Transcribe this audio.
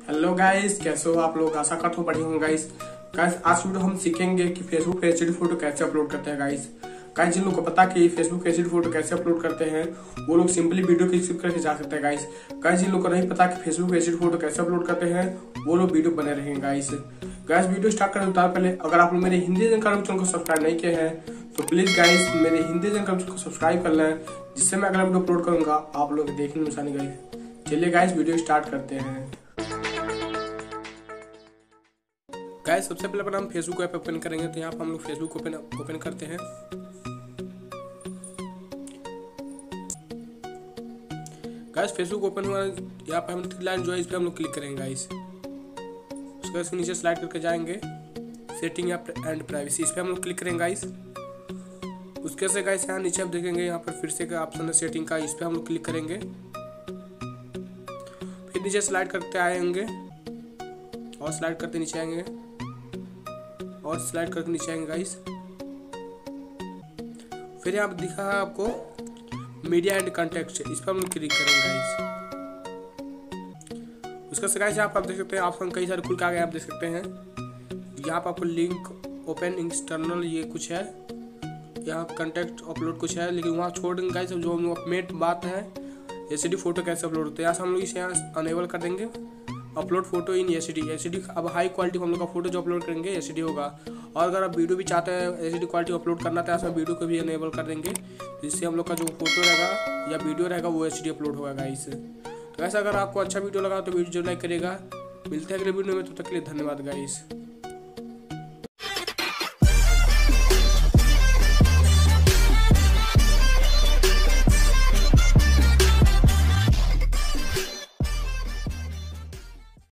Hello guys, कैसे हो आप लोग। आशा करता हूँ बढ़िया होंगे गाइस। आज वीडियो हम सीखेंगे कि फेसबुक पे एचडी फोटो कैसे अपलोड करते हैं गाइस। जिन लोगों को पता कि फेसबुक पे एचडी फोटो कैसे अपलोड करते हैं वो लोग सिंपली वीडियो को स्किप करके जा सकते हैं गाइस। जिन लोगों को नहीं पता कि फेसबुक पे एचडी फोटो कैसे अपलोड करते हैं वो लोग वीडियो बने रहेंगे गाइस। वीडियो स्टार्ट करने से पहले अगर आप लोग मेरे हिंदी चैनल को सब्सक्राइब नहीं किए हैं तो प्लीज गाइस मेरे हिंदी चैनल को सब्सक्राइब कर लें, जिससे मैं अगला वीडियो अपलोड करूंगा आप लोग देखने में आसानी गाइस। चलिए गाइस वीडियो स्टार्ट करते हैं। गाइस सबसे पहले अपन हम फेसबुक ऐप ओपन करेंगे, तो यहाँ पर हम लोग फेसबुक ओपन करते हैं। गाइस फेसबुक ओपन हुआ, यहाँ पर हम थ्री लाइन जो है इस पर हम लोग क्लिक करेंगे गाइस। उसके बाद नीचे स्लाइड करके जाएंगे सेटिंग एंड प्राइवेसी, इस पर हम लोग क्लिक करेंगे गाइस। उसके से गाइस यहाँ नीचे आप देखेंगे यहाँ पर फिर से का ऑप्शन है सेटिंग का, इस पर हम लोग क्लिक करेंगे। फिर नीचे स्लाइड करते आएंगे और स्लाइड करते नीचे आएंगे और स्लाइड करके नीचे आएंगे गाइस। फिर यहाँ दिखा है आपको मीडिया एंड कॉन्टेक्ट, इस पर हम लोग क्लिक करेंगे गाइस। उसका से गाइस यहाँ पर आप देख सकते हैं ऑप्शन कई सारे खुल के आ गए, आप देख सकते हैं। यहाँ पर आपको लिंक ओपन एक्सटर्नल ये कुछ है, यहाँ कॉन्टेक्ट अपलोड कुछ है, लेकिन वहाँ छोड़ देंगे गाइस। जो हम लोग मेन बात है एचडी फोटो कैसे अपलोड होता है, यहाँ से हम लोग इसे यहाँ अनेबल कर देंगे। अपलोड फोटो इन एचडी अब हाई क्वालिटी हम लोग का फोटो जो अपलोड करेंगे एचडी होगा। और अगर आप वीडियो भी चाहते हैं एचडी क्वालिटी अपलोड करना तो यहाँ वीडियो को भी अनेबल कर देंगे, जिससे हम लोग का जो फोटो रहेगा या वीडियो रहेगा वो एचडी अपलोड होगा गाइस। तो ऐसा अगर आपको अच्छा वीडियो लगा तो वीडियो लाइक करेगा। मिलते हैं अगले वीडियो में, तो तक के लिए धन्यवाद गाइस।